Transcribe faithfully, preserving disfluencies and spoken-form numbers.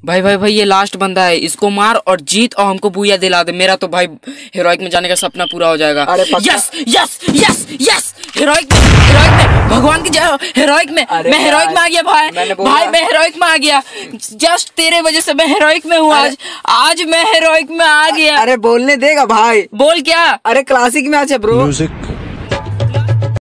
भाई भाई भाई ये लास्ट बंदा है, इसको मार और जीत और हमको बुया दिला दे। मेरा तो भाई हीरोइक में जाने का सपना पूरा हो जाएगा। Yes yes yes yes heroic में, हीरोइक में, भगवान की जय हो। हीरोइक में मैं हीरोइक में आ गया भाई, भाई मैं हीरोइक में आ गया। जस्ट तेरे वजह से मैं हीरोइक में हूँ आज, आज मैं हीरोइक में आ गया। अरे बोलने देगा भाई। बोल क्या? अरे क्लासिक मैच है ब्रो।